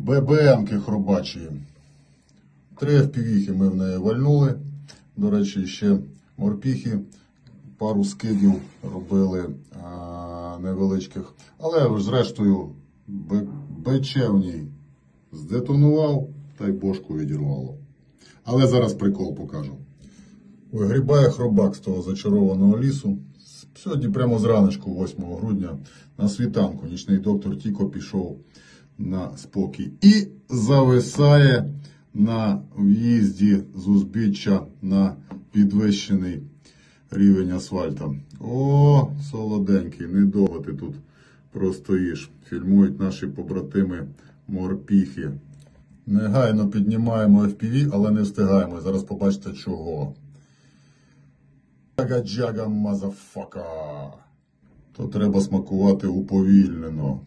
ББМки хробачі. 3 FPV-хи ми в неї вальнули. До речі, ще морпіхи. Пару скидів робили невеличких. Але зрештою БЧ в ній здетонував та й бошку відірвало. Але зараз прикол покажу. Вигрібає хробак з того зачарованого лісу. Сьогодні прямо зраночку, 8 грудня, на світанку, нічний доктор тільки пішов на спокій. І зависає на в'їзді з узбіччя на підвищений рівень асфальта. О, солоденький, недовго ти тут простоїш. Фільмують наші побратими морпіхи. Негайно піднімаємо FPV, але не встигаємо. Зараз побачите чого. Джага-джага, мазафака. То треба смакувати уповільнено.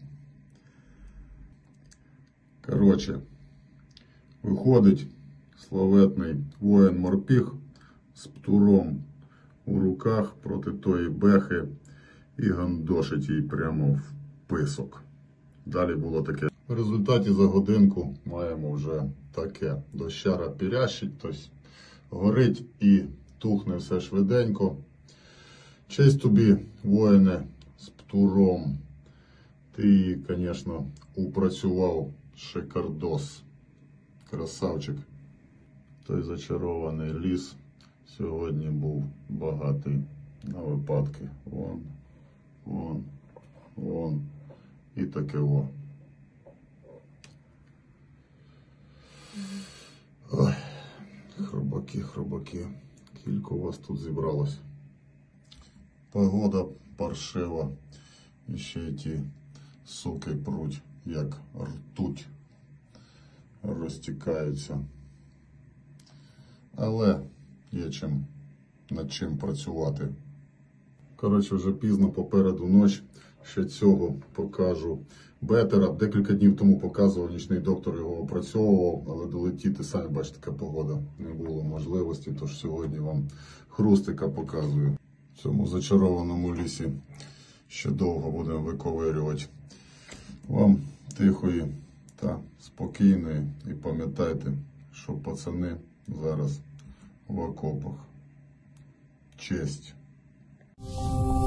Коротше, виходить славетний воїн-морпіх з птуром у руках проти тої бехи і гандошить їй прямо в писок. Далі було таке. В результаті за годинку маємо вже таке. Дощара пірящить, тобто горить і тухне все швиденько. Честь тобі, воїне, з птуром. Ти її, звісно, упрацював шикардос. Красавчик. Той зачарований ліс сьогодні був багатий на випадки. Вон. І таке во. Ой, хробаки. Кілько вас тут зібралось. Погода паршива. І ще й ті суки пруть, як ртуть. Розтікаються. Але є над чим працювати. Коротше, вже пізно попереду ніч. Ще цього покажу бетера. Декілька днів тому показував, нічний доктор його опрацьовував, але долетіти, самі бачите, така погода, не було можливості, тож сьогодні вам хрустика показую. В цьому зачарованому лісі ще довго будемо виковирювати. Вам тихої та спокійної, і пам'ятайте, що пацани зараз в окопах. Честь!